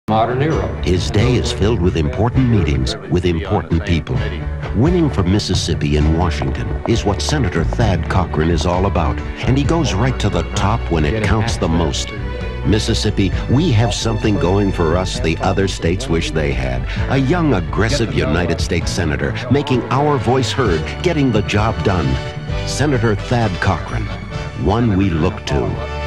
modern era. His day is filled with important meetings with important people. Winning for Mississippi and Washington is what Senator Thad Cochran is all about, and he goes right to the top when it counts the most. Mississippi, we have something going for us the other states wish they had. A young, aggressive United States Senator making our voice heard, getting the job done. Senator Thad Cochran, one we look to.